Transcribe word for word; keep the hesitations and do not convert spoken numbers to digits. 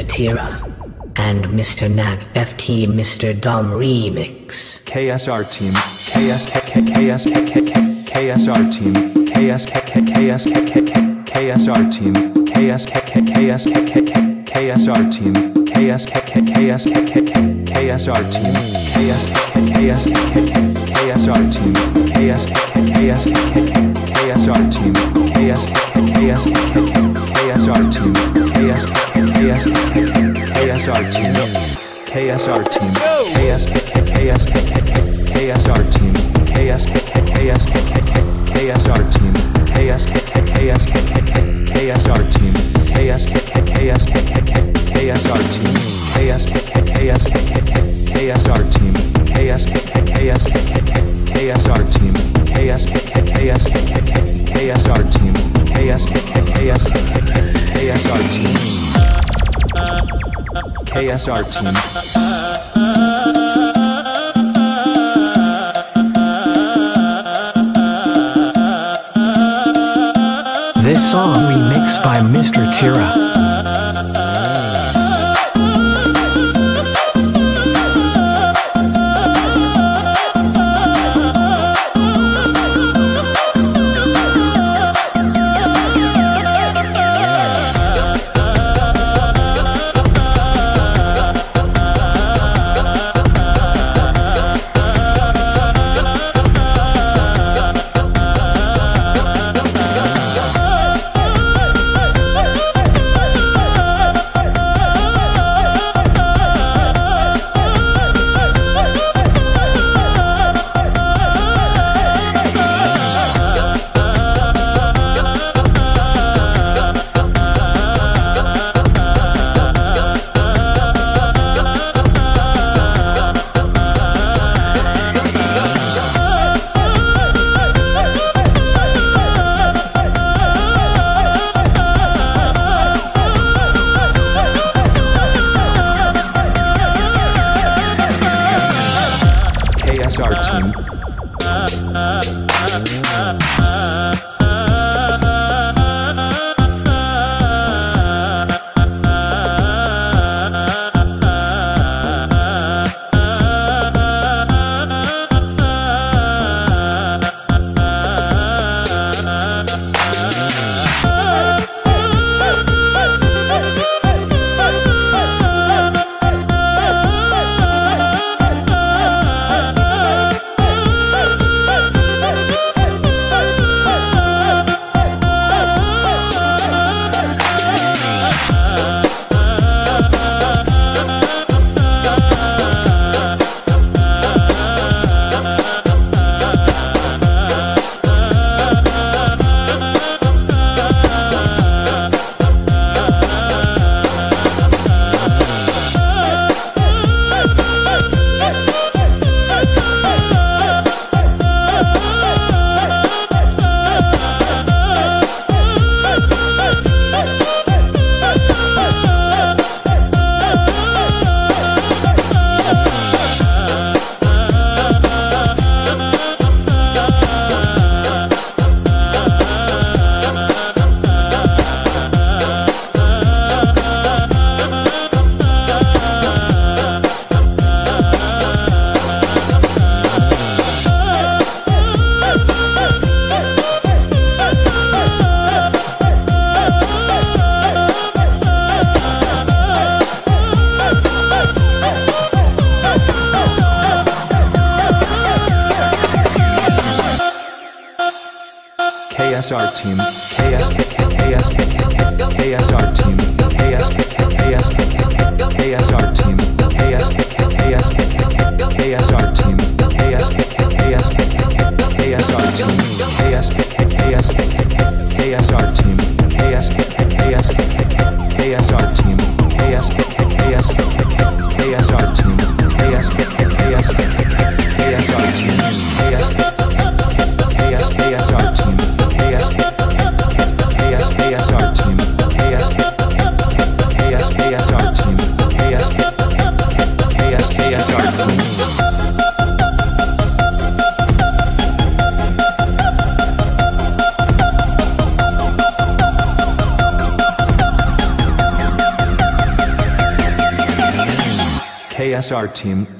Tira and Mister Nag F T Mister Dom Remix. K S R Team, K S K K K S K K K K S R Team, K S K K K S K K K K S R Team, K S K K K S K K K K S R Team, K S K K K S K K K K S R Team, K S K K K S K K K K S R Team, K S K K K S K K K K S R Team, K S K K K S K K K K S R Team, K S K K K S K K K K S R Team, K S R Team, K S K K K S K K K K S R Team, K S K K K S K K K K S R Team, K S K K K S K K K K S R Team, K S K K K S K K K K S R Team, K S K K K S K K K K S R Team, K S K K K S K K K K S R Team, K S K K K S K K K K S R Team, K S K K K S K K K K S R Team, K S R Team. This song remixed by Mister Tira. K S R Team. K S R Team, K S K K K S K K K K S R Team, K S K K K S K K K K S R Team, K S K K K S K K K K S R Team, K S K K K S K K K K S R Team, K S K K K S K K K K S R Team, K S K K K S K K K K S R Team, K S K K K S K K K K S R Team, K S K K K S K K K K S R Team, K S K K S K S R Team, K S K K S K S R Team, K S K K S R team.